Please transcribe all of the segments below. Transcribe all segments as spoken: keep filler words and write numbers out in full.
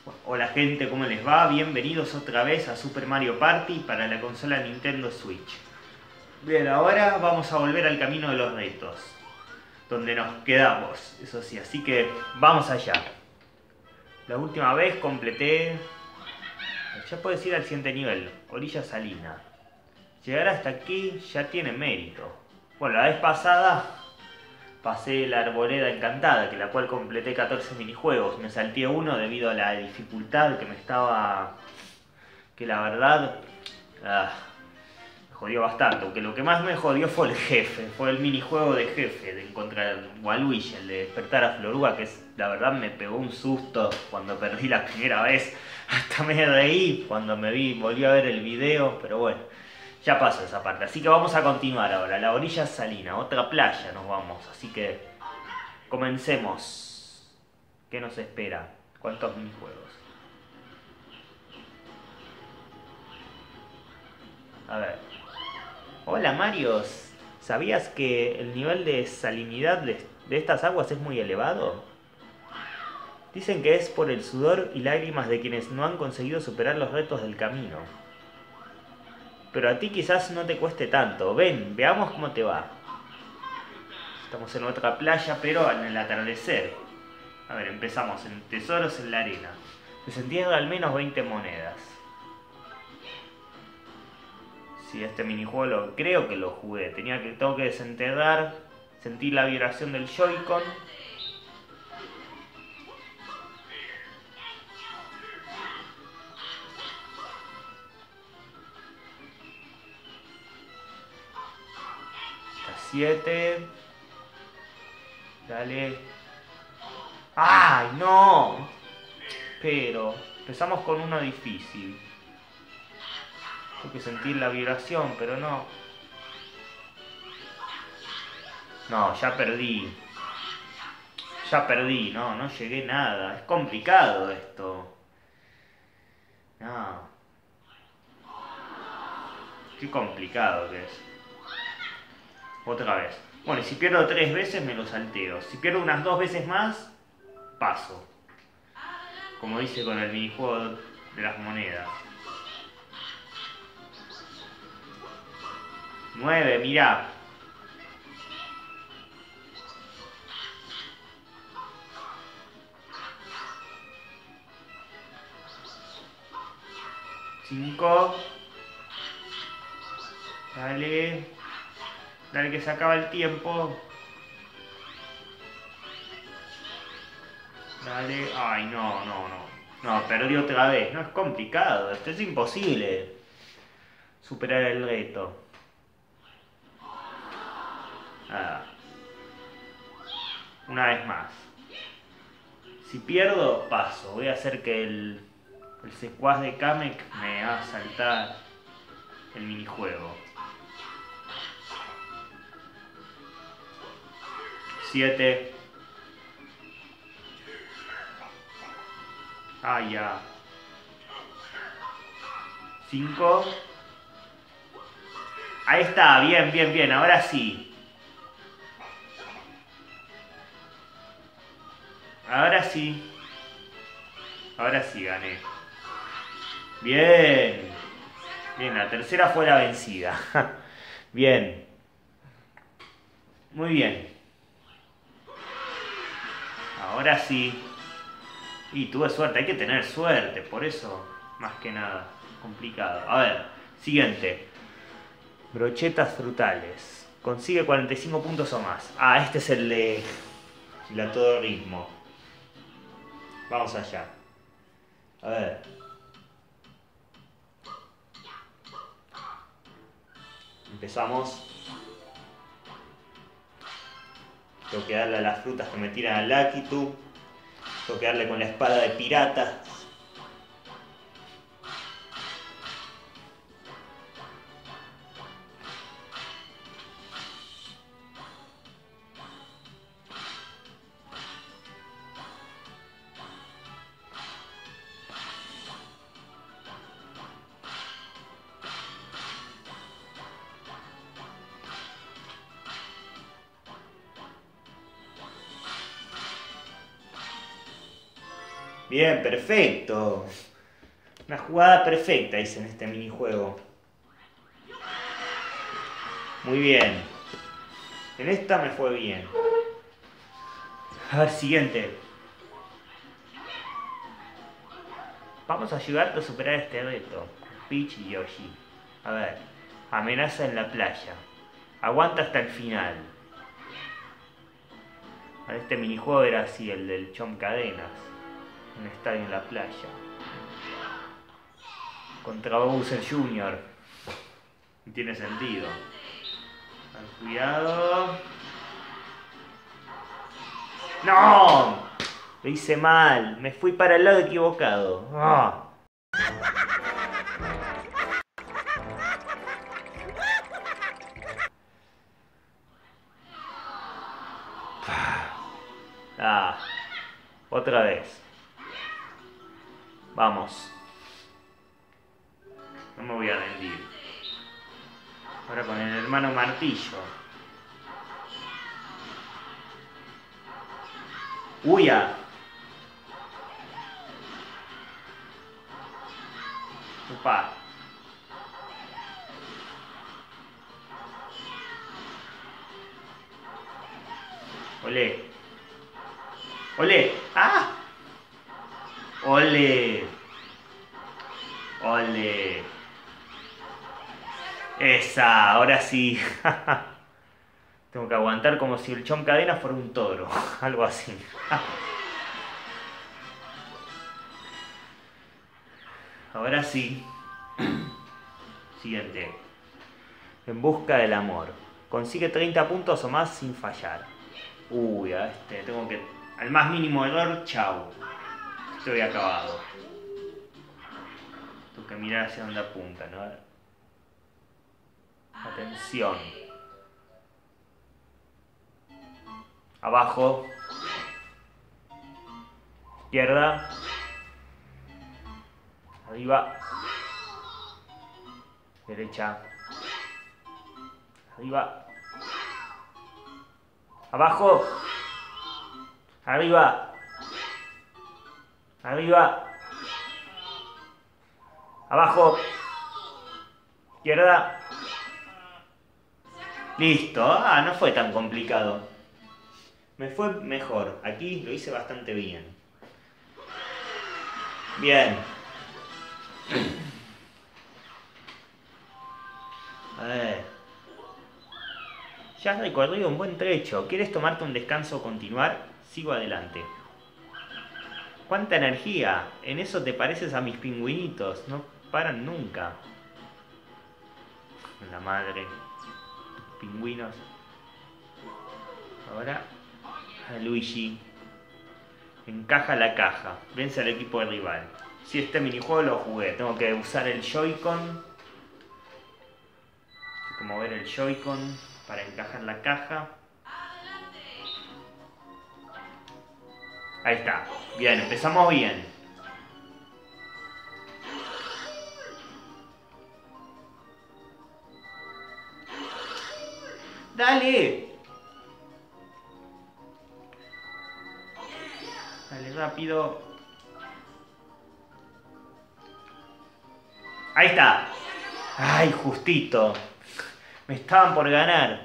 Hola gente, ¿cómo les va? Bienvenidos otra vez a Super Mario Party para la consola Nintendo Switch. Bien, ahora vamos a volver al camino de los retos, donde nos quedamos, eso sí, así que vamos allá. La última vez completé... Ya puedes ir al siguiente nivel, Orilla Salina. Llegar hasta aquí ya tiene mérito. Bueno, la vez pasada pasé la Arboleda Encantada, que la cual completé catorce minijuegos. Me salté uno debido a la dificultad que me estaba... que la verdad... Ah, me jodió bastante, aunque lo que más me jodió fue el jefe, fue el minijuego de jefe, de encontrar Waluigi, el de despertar a Floruga, que es, la verdad me pegó un susto cuando perdí la primera vez. Hasta me reí cuando me vi, volví a ver el video, pero bueno, ya pasó esa parte. Así que vamos a continuar ahora, la orilla salina, otra playa nos vamos, así que comencemos. ¿Qué nos espera? ¿Cuántos minijuegos? A ver. Hola Marios, ¿sabías que el nivel de salinidad de, de estas aguas es muy elevado? Dicen que es por el sudor y lágrimas de quienes no han conseguido superar los retos del camino. Pero a ti quizás no te cueste tanto. Ven, veamos cómo te va. Estamos en otra playa, pero en el atardecer. A ver, empezamos en tesoros en la arena. Desentierra al menos veinte monedas. Sí, este minijuego lo, creo que lo jugué. Tenía que, tengo que desenterrar, sentir la vibración del Joy-Con. siete. Dale. ¡Ay, no! Pero empezamos con uno difícil. Tengo que sentir la vibración, pero no. No, ya perdí. Ya perdí, no, no llegué nada. Es complicado esto. No. Qué complicado que es. Otra vez. Bueno, y si pierdo tres veces me lo salteo. Si pierdo unas dos veces más, paso. Como dice con el minijuego de las monedas. nueve, mirá. cinco. Dale. Dale que se acaba el tiempo. Dale. Ay, no, no, no. No, perdí otra vez. No, es complicado. Esto es imposible. Superar el reto. Ah. Una vez más. Si pierdo, paso. Voy a hacer que el, el secuaz de Kamek me haga saltar el minijuego. siete. Ah, ya. cinco. Ahí está, bien, bien, bien. Ahora sí. Ahora sí. Ahora sí gané. Bien. Bien, la tercera fue la vencida. Bien. Muy bien. Ahora sí. Y tuve suerte, hay que tener suerte, por eso, más que nada, complicado. A ver, siguiente. Brochetas frutales. Consigue cuarenta y cinco puntos o más. Ah, este es el de... el a todo ritmo. Vamos allá. A ver. Empezamos. Tengo que darle a las frutas que me tiran al Lakitu. Tengo que darle con la espada de pirata. Bien, perfecto. Una jugada perfecta hice en este minijuego. Muy bien. En esta me fue bien. A ver, siguiente. Vamos a ayudarte a superar este reto. Peach y Yoshi. A ver. Amenaza en la playa. Aguanta hasta el final. Este minijuego era así, el del Chom Cadenas. Un estadio en la playa. Contra Bowser junior No tiene sentido. Cuidado. ¡No! Lo hice mal. Me fui para el lado equivocado. ¡Ah! Ah, otra vez. Vamos. No me voy a rendir. Ahora con el hermano martillo. ¡Uya! Upa. Olé. Olé. ¡Ah! Olé. Olé. Esa, ahora sí. Tengo que aguantar como si el Chom Cadena fuera un toro. Algo así. Ahora sí. Siguiente. En busca del amor. Consigue treinta puntos o más sin fallar. Uy, a este tengo que... Al más mínimo error, chau. Estoy acabado. Tengo que mirar hacia dónde apunta, ¿no? Atención. Abajo. Izquierda. Arriba. Derecha. Arriba. Abajo. Arriba. Arriba. Abajo. Izquierda. Listo. Ah, no fue tan complicado. Me fue mejor. Aquí lo hice bastante bien. Bien. A ver. Ya has recorrido un buen trecho. ¿Quieres tomarte un descanso o continuar? Sigo adelante. ¡Cuánta energía! En eso te pareces a mis pingüinitos. No paran nunca. La madre. Pingüinos. Ahora a Luigi. Encaja la caja. Vence al equipo del rival. Si este minijuego lo jugué. Tengo que usar el Joy-Con. Tengo que mover el Joy-Con para encajar la caja. Ahí está. Bien, empezamos bien. ¡Dale! Dale, rápido. Ahí está. ¡Ay, justito! Me estaban por ganar.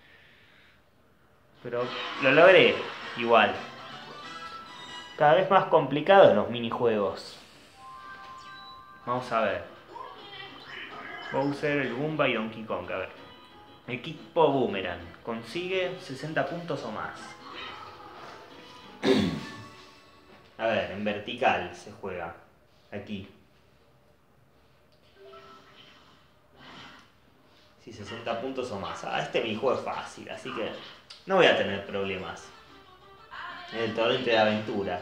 Pero lo logré. Igual. Cada vez más complicados los minijuegos. Vamos a ver. Bowser, el Goomba y Donkey Kong. A ver. Equipo Boomerang. Consigue sesenta puntos o más. A ver, en vertical se juega. Aquí. Sí, sesenta puntos o más. Ah, este minijuego es fácil, así que no voy a tener problemas. En el torrente de aventuras.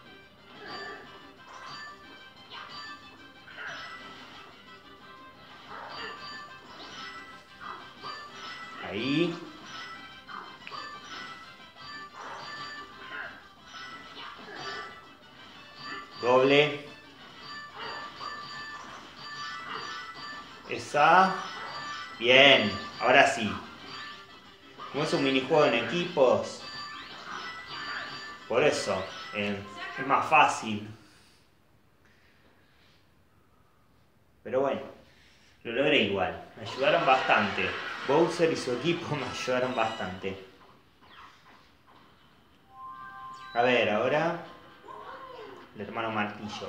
Ahí. Doble. Esa. Bien, ahora sí. Como es un minijuego en equipos, por eso eh, es más fácil. Pero bueno, lo logré igual. Me ayudaron bastante. Bowser y su equipo me ayudaron bastante. A ver, ahora... el hermano Martillo.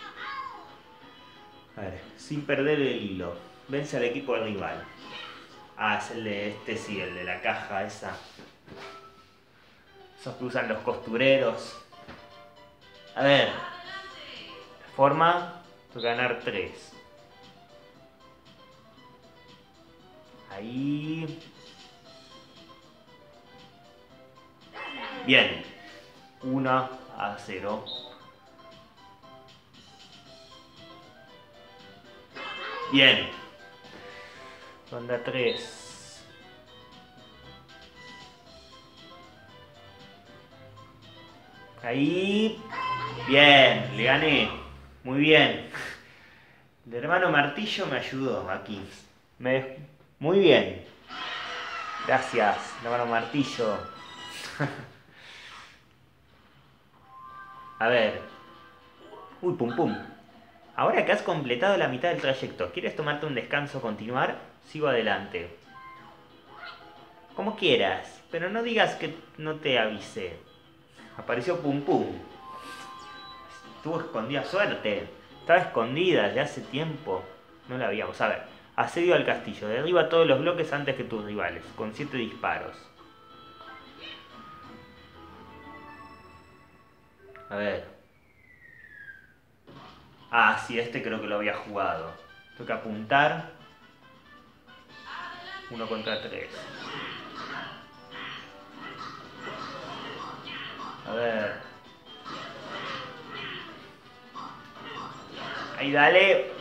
A ver, sin perder el hilo. Vence al equipo del rival. Ah, es el de este, sí, el de la caja esa. Esos que usan los costureros. A ver. Forma, tengo que ganar tres. Ahí. Bien. uno a cero. Bien. Ronda tres. Ahí. Bien, le gané. Muy bien. El hermano Martillo me ayudó aquí. Me... Muy bien. Gracias, hermano Martillo. A ver. Uy, pum pum. Ahora que has completado la mitad del trayecto, ¿quieres tomarte un descanso o continuar? Sigo adelante. Como quieras, pero no digas que no te avisé. Apareció pum pum. Estuvo escondida, suerte. Estaba escondida desde hace tiempo. No la habíamos. A ver. Asedio al castillo. Derriba todos los bloques antes que tus rivales. Con siete disparos. A ver. Ah, sí, este creo que lo había jugado. Tengo que apuntar. Uno contra tres. A ver. Ahí, dale.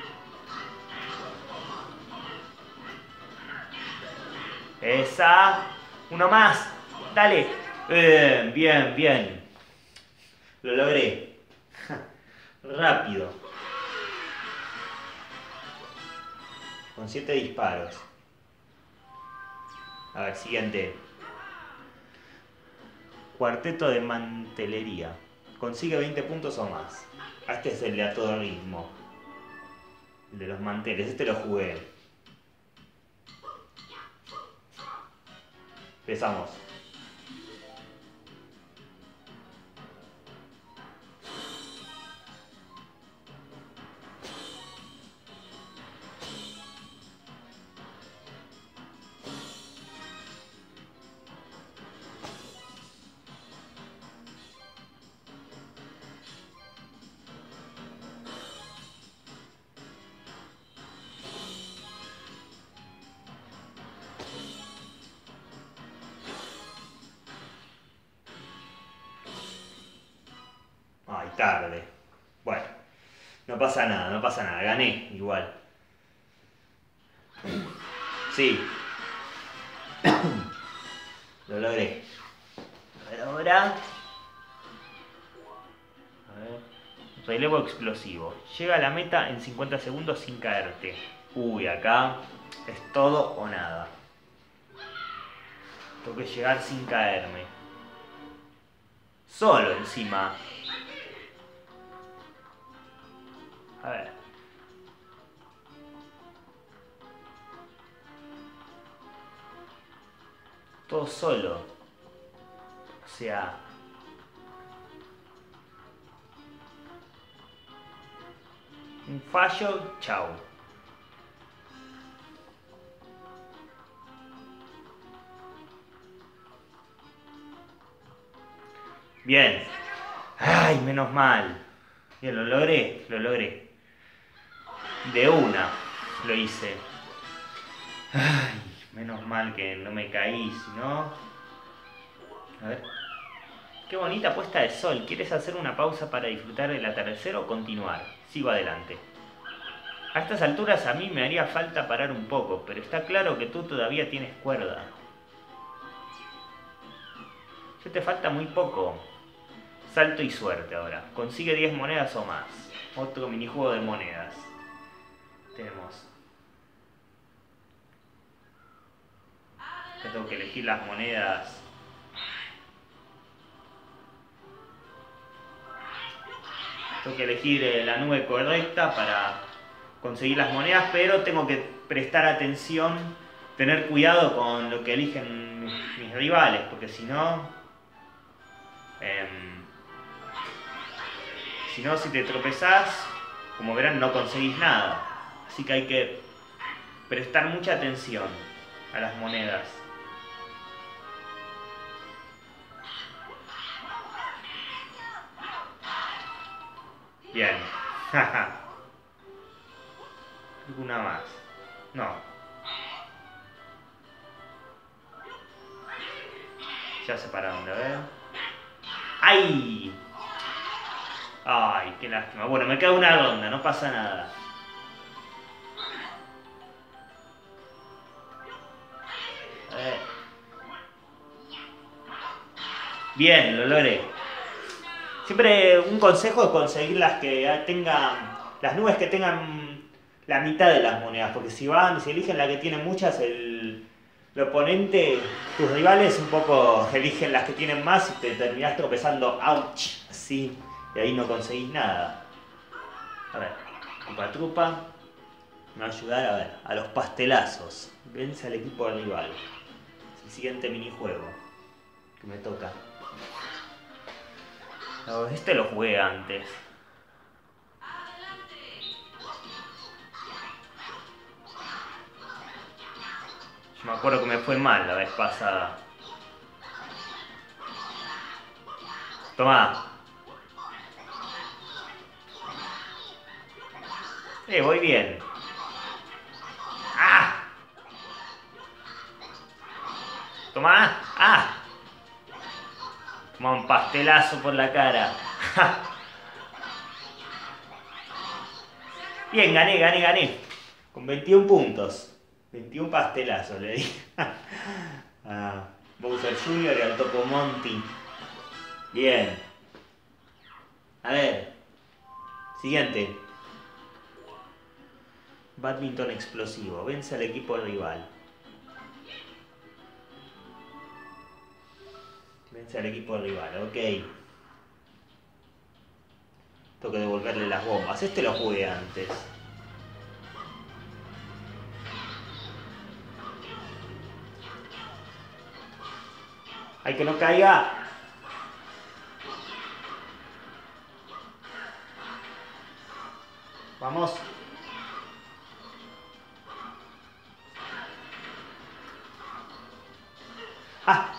Esa. Uno más. Dale. Bien, bien, bien. Lo logré. Rápido. Con siete disparos. A ver, siguiente. Cuarteto de mantelería. Consigue veinte puntos o más. Este es el de a todo ritmo. El de los manteles. Este lo jugué. Empezamos. Ay, tarde. Bueno, no pasa nada, no pasa nada. Gané igual. Sí. Lo logré. A ver ahora. A ver. Relevo explosivo. Llega a la meta en cincuenta segundos sin caerte. Uy, acá es todo o nada. Tengo que llegar sin caerme. Solo encima. A ver. Todo solo. O sea... un fallo, chao. Bien. Ay, menos mal. Bien, lo logré, lo logré. De una lo hice. Ay, menos mal que no me caí, si no... A ver. Qué bonita puesta de sol. ¿Quieres hacer una pausa para disfrutar del atardecer o continuar? Sigo adelante. A estas alturas a mí me haría falta parar un poco, pero está claro que tú todavía tienes cuerda. Ya te falta muy poco. Salto y suerte ahora. Consigue diez monedas o más. Otro minijuego de monedas. Tenemos... Acá tengo que elegir las monedas. Tengo que elegir la nube correcta para conseguir las monedas, pero tengo que prestar atención, tener cuidado con lo que eligen mis, mis rivales, porque si no... Eh, si no, si te tropezás, como verán, no conseguís nada. Así que hay que prestar mucha atención a las monedas. Bien. ¿Alguna más? No. Ya se pararon de ver. ¡Ay! Ay, qué lástima. Bueno, me queda una ronda, no pasa nada. Eh. Bien, lo logré. Siempre un consejo es conseguir las que tengan, las nubes que tengan la mitad de las monedas, porque si van, si eligen la que tiene muchas, el, el oponente, tus rivales un poco eligen las que tienen más y te terminás tropezando, ouch, así, y ahí no conseguís nada. A ver, trupa trupa, me va a ayudar a ver, a los pastelazos, vence al equipo del rival. Es el siguiente minijuego que me toca. No, este lo jugué antes. Yo me acuerdo que me fue mal la vez pasada. Tomá. Eh, voy bien. ¡Ah! Tomá. ¡Ah! Toma un pastelazo por la cara. Bien, gané, gané, gané. Con veintiún puntos. veintiún pastelazos le di. A Bowser junior y al Topo Monty. Bien. A ver. Siguiente. Badminton explosivo. Vence al equipo rival. Vence al equipo rival, ok. Tengo que devolverle las bombas. Este lo jugué antes. ¡Ay, que no caiga! Vamos. ¡Ah!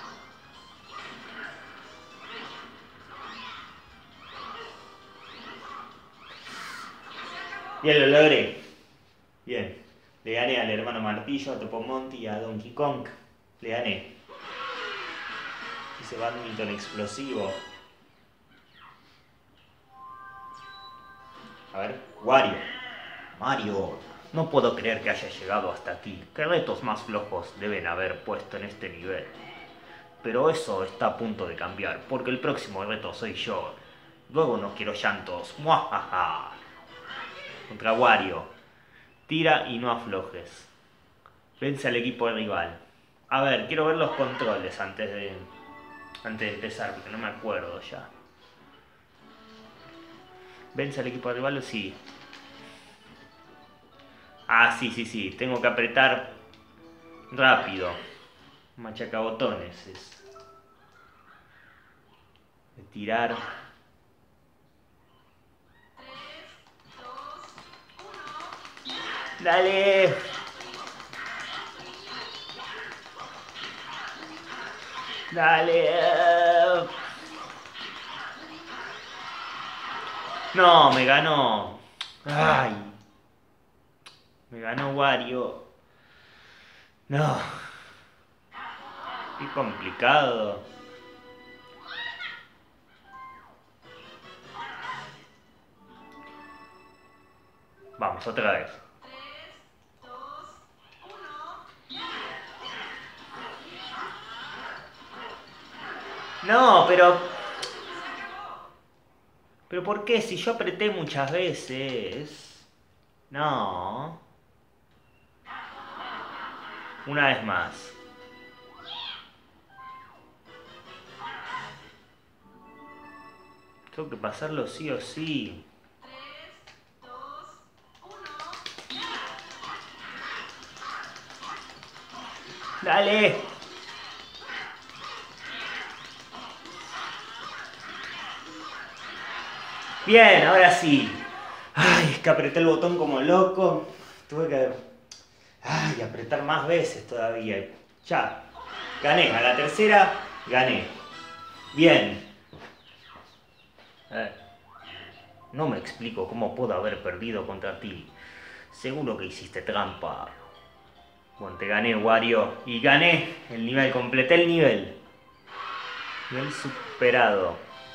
Bien, lo logré. Bien. Le gané al hermano Martillo, a Topo Monty y a Donkey Kong. Le gané. Ese badminton explosivo. A ver, Wario. Mario, no puedo creer que haya llegado hasta aquí. ¿Qué retos más flojos deben haber puesto en este nivel? Pero eso está a punto de cambiar, porque el próximo reto soy yo. Luego no quiero llantos. ¡Muajaja! Contra Wario. Tira y no aflojes. Vence al equipo rival. A ver, quiero ver los controles antes de, antes de empezar, porque no me acuerdo ya. ¿Vence al equipo rival? Sí. Ah, sí, sí, sí. Tengo que apretar rápido. Machacabotones es. De tirar. ¡Dale! ¡Dale! No, me ganó. ¡Ay! Me ganó Wario. No. Qué complicado. Vamos, otra vez. No, pero... ¿Pero por qué? Si yo apreté muchas veces... No. Una vez más. Tengo que pasarlo sí o sí. ¡Bájale! Bien, ahora sí. Ay, es que apreté el botón como loco. Tuve que... Ay, apretar más veces todavía. Ya. Gané. A la tercera, gané. Bien. Eh, no me explico cómo puedo haber perdido contra ti. Seguro que hiciste trampa. Bueno, te gané, Wario. Y gané el nivel. Completé el nivel. Nivel superado.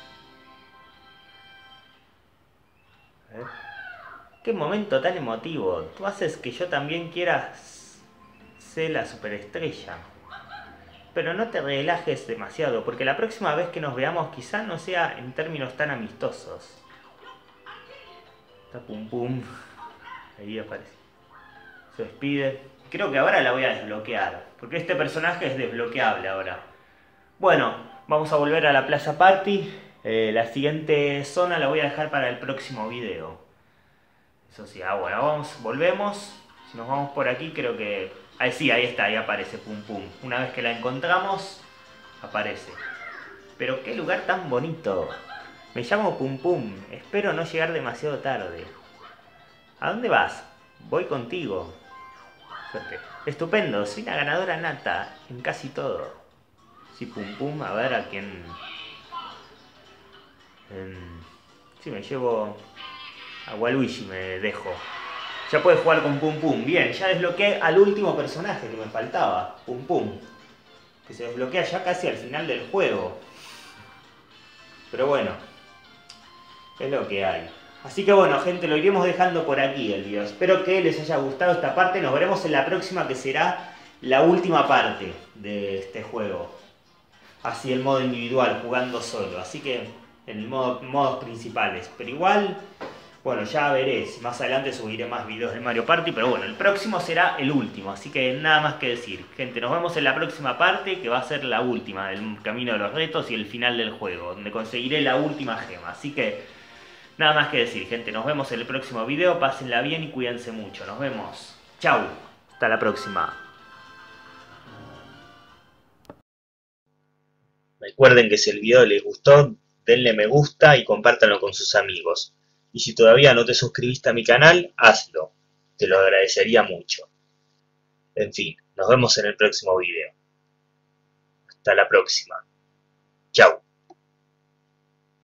¿Eh? Qué momento tan emotivo. Tú haces que yo también quiera ser la superestrella. Pero no te relajes demasiado, porque la próxima vez que nos veamos quizá no sea en términos tan amistosos. Está pum pum. Ahí aparece. Se despide. Creo que ahora la voy a desbloquear, porque este personaje es desbloqueable ahora. Bueno, vamos a volver a la Plaza Party. Eh, la siguiente zona la voy a dejar para el próximo video. Eso sí, ah, bueno, vamos, volvemos. Si nos vamos por aquí, creo que... Ahí sí, ahí está, ahí aparece Pum Pum. Una vez que la encontramos, aparece. Pero qué lugar tan bonito. Me llamo Pum Pum. Espero no llegar demasiado tarde. ¿A dónde vas? Voy contigo. Suerte. Estupendo, soy una ganadora nata en casi todo. Sí, Pum Pum, a ver a quién... Um, sí, me llevo... A Waluigi me dejo. Ya puedes jugar con Pum Pum. Bien, ya desbloqueé al último personaje que me faltaba. Pum Pum. Que se desbloquea ya casi al final del juego. Pero bueno, es lo que hay. Así que bueno, gente, lo iremos dejando por aquí el video. Espero que les haya gustado esta parte. Nos veremos en la próxima, que será la última parte de este juego. Así el modo individual, jugando solo. Así que en el modo, modos principales. Pero igual, bueno, ya veré. Si más adelante subiré más videos del Mario Party. Pero bueno, el próximo será el último. Así que nada más que decir. Gente, nos vemos en la próxima parte, que va a ser la última del camino de los retos y el final del juego, donde conseguiré la última gema. Así que nada más que decir, gente. Nos vemos en el próximo video. Pásenla bien y cuídense mucho. Nos vemos. Chau. Hasta la próxima. Recuerden que si el video les gustó, denle me gusta y compártanlo con sus amigos. Y si todavía no te suscribiste a mi canal, hazlo. Te lo agradecería mucho. En fin, nos vemos en el próximo video. Hasta la próxima. Chau.